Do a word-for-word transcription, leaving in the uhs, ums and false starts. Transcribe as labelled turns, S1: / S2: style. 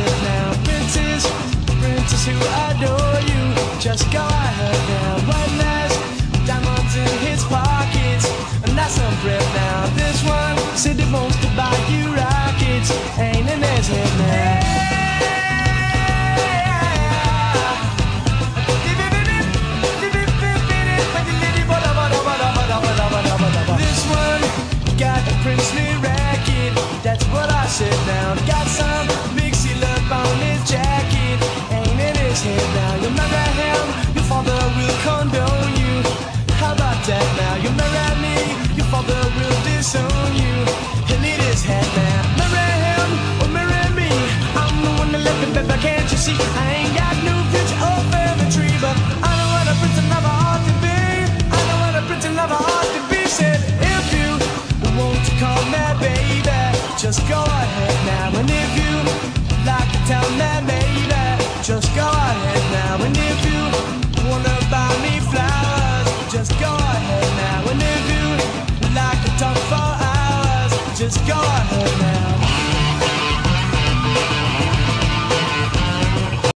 S1: now. Princess, princess who adore you, just go ahead now. One has diamonds in his pockets, and that's some breath now. This one said he wants to buy you rockets, ain't in his head now.